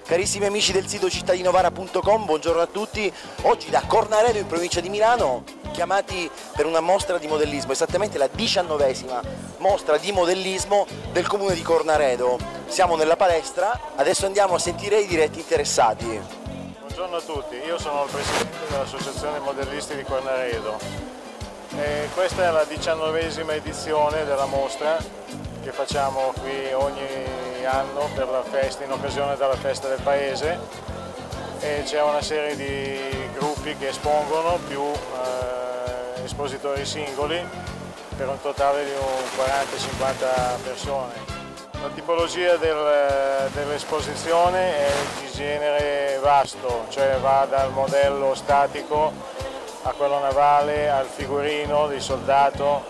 Carissimi amici del sito cittadinovara.com, buongiorno a tutti. Oggi da Cornaredo in provincia di Milano, chiamati per una mostra di modellismo, esattamente la 19ª mostra di modellismo del comune di Cornaredo. Siamo nella palestra, adesso andiamo a sentire i diretti interessati. Buongiorno a tutti, io sono il presidente dell'Associazione Modellisti di Cornaredo. Questa è la 19ª edizione della mostra che facciamo qui ogni anno per la festa, in occasione della festa del paese, e c'è una serie di gruppi che espongono più espositori singoli per un totale di 40-50 persone. La tipologia dell'esposizione è di genere vasto, cioè va dal modello statico a quello navale, al figurino di soldato,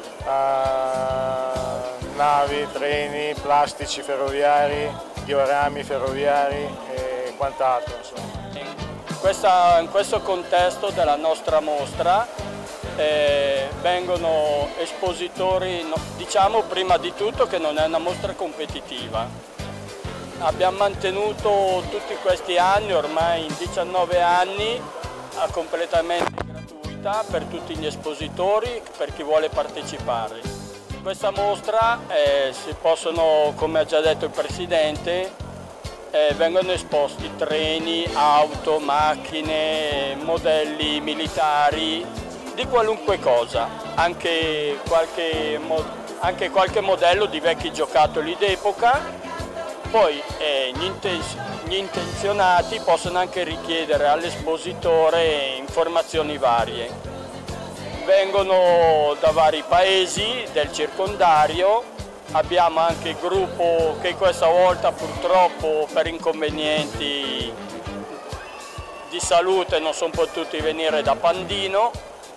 a navi, treni, plastici ferroviari, diorami ferroviari e quant'altro. In questo contesto della nostra mostra vengono espositori, diciamo prima di tutto che non è una mostra competitiva. Abbiamo mantenuto tutti questi anni, ormai in 19 anni, completamente gratuita per tutti gli espositori, per chi vuole partecipare. In questa mostra si possono, come ha già detto il Presidente, vengono esposti treni, auto, macchine, modelli militari, di qualunque cosa, anche qualche modello di vecchi giocattoli d'epoca. Poi gli intenzionati possono anche richiedere all'espositore informazioni varie. Vengono da vari paesi del circondario, abbiamo anche il gruppo che questa volta purtroppo per inconvenienti di salute non sono potuti venire da Pandino,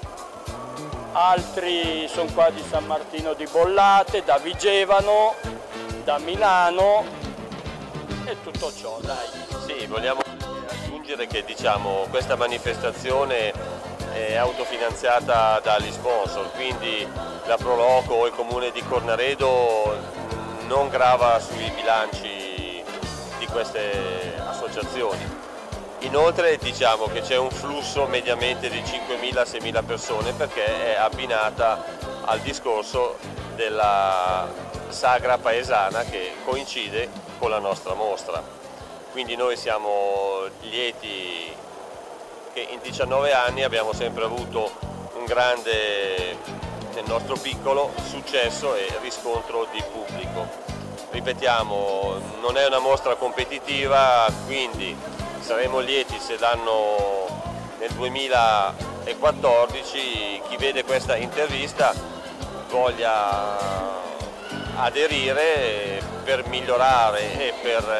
altri sono qua di San Martino di Bollate, da Vigevano, da Milano e tutto ciò, dai. Sì, vogliamo aggiungere che questa manifestazione è autofinanziata dagli sponsor, quindi la Proloco o il Comune di Cornaredo non grava sui bilanci di queste associazioni. Inoltre diciamo che c'è un flusso mediamente di 5.000-6.000 persone perché è abbinata al discorso della sagra paesana che coincide con la nostra mostra. Quindi noi siamo lieti che in 19 anni abbiamo sempre avuto un grande, nel nostro piccolo, successo e riscontro di pubblico. Ripetiamo, non è una mostra competitiva, quindi saremo lieti se nel 2014 chi vede questa intervista voglia aderire per migliorare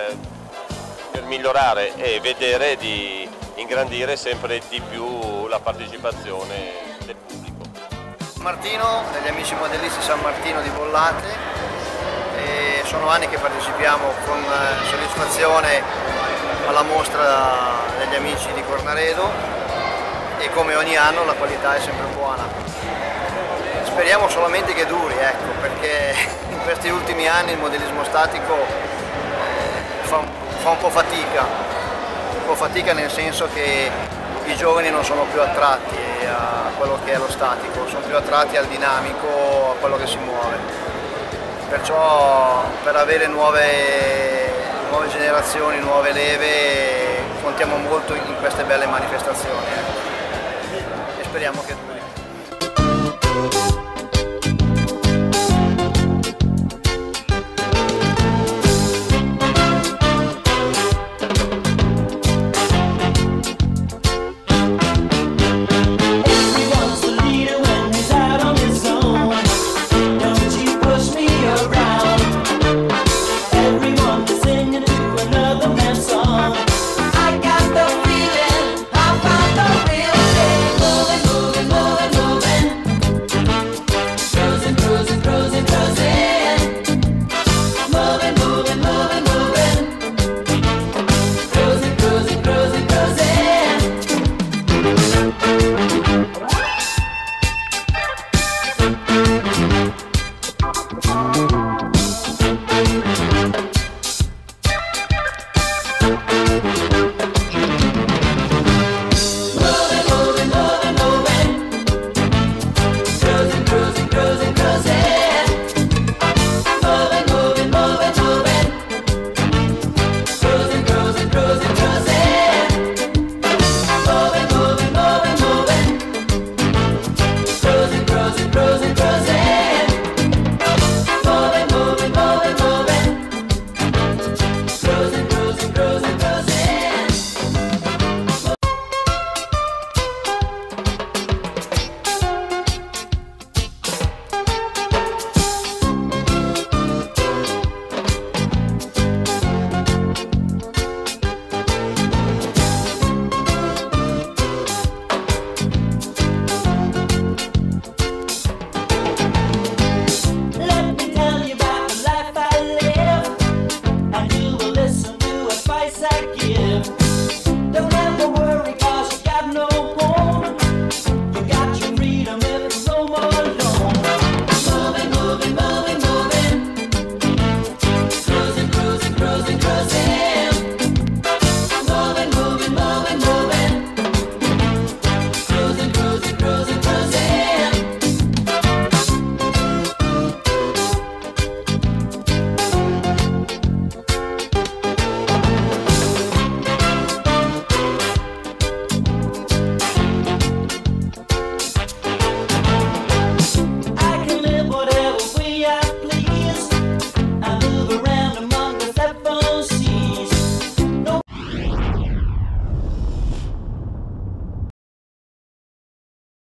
e vedere di ingrandire sempre di più la partecipazione del pubblico. Martino, degli amici modellisti San Martino di Bollate, e sono anni che partecipiamo con soddisfazione alla mostra degli amici di Cornaredo e come ogni anno la qualità è sempre buona. Speriamo solamente che duri, ecco, perché in questi ultimi anni il modellismo statico fa un po' fatica nel senso che i giovani non sono più attratti a quello che è lo statico, sono più attratti al dinamico, a quello che si muove. Perciò per avere nuove generazioni, nuove leve, contiamo molto in queste belle manifestazioni e speriamo che duri.